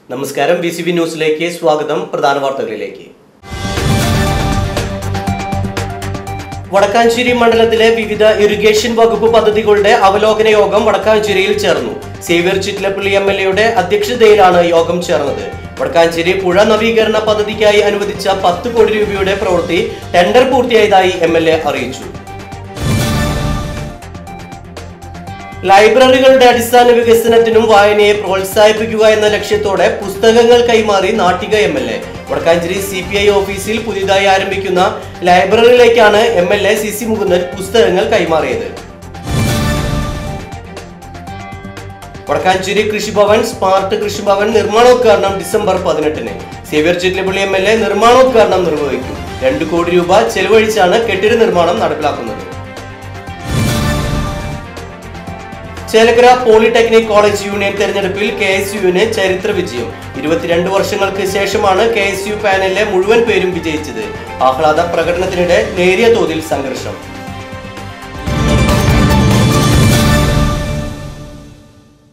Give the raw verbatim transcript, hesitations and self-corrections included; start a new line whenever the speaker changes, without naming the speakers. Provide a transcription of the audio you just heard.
നമസ്കാരം, B C B ന്യൂസിലേക്ക് സ്വാഗതം. പ്രധാന വാർത്തകളിലേക്ക്. വടക്കാഞ്ചേരി മണ്ഡലത്തിലെ വിവിധ ഇറിഗേഷൻ വകുപ്പ് പദ്ധതികളുടെ അവലോകന യോഗം വടക്കാഞ്ചേരിയിൽ ചേർന്നു. സേവ്യർ ചിറ്റിലപ്പള്ളി എം എൽ എയുടെ അധ്യക്ഷതയിലാണ് യോഗം ചേർന്നത്. വടക്കാഞ്ചേരി പുഴ നവീകരണ പദ്ധതിക്കായി അനുവദിച്ച പത്ത് കോടി രൂപയുടെ പ്രവൃത്തി ടെൻഡർ പൂർത്തിയായതായി എം എൽ എ അറിയിച്ചു. ലൈബ്രറികളുടെ അടിസ്ഥാന വികസനത്തിനും വായനയെ പ്രോത്സാഹിപ്പിക്കുക എന്ന ലക്ഷ്യത്തോടെ പുസ്തകങ്ങൾ കൈമാറി Nattika M L A. Vadakkanchery C P I ഓഫീസിൽ പുതിയതായി ആരംഭിക്കുന്ന ലൈബ്രറിയിലേക്കാണ് M L A C C Mukundan പുസ്തകങ്ങൾ കൈമാറിയത്. വടക്കാഞ്ചേരി കൃഷിഭവൻ സ്മാർട്ട് കൃഷിഭവൻ നിർമ്മാണോദ്ഘാടനം ഡിസംബർ പതിനെട്ടിന്. Xavier Chittilappally M L A നിർമ്മാണോദ്ഘാടനം നിർവഹിക്കും. രണ്ടു കോടി രൂപ ചെലവഴിച്ചാണ് കെട്ടിട നിർമ്മാണം നടപ്പിലാക്കുന്നത്. ചേലക്കര പോളിടെക്നിക് കോളേജ് യൂണിയൻ തെരഞ്ഞെടുപ്പിൽ കെ എസ് യുവിന് ചരിത്ര വിജയം. ഇരുപത്തിരണ്ട് വർഷങ്ങൾക്ക് ശേഷമാണ് കെ എസ് യു പാനലിലെ മുഴുവൻ പേരും വിജയിച്ചത്. ആഹ്ലാദ പ്രകടനത്തിനിടെ നേരിയ തോതിൽ സംഘർഷം.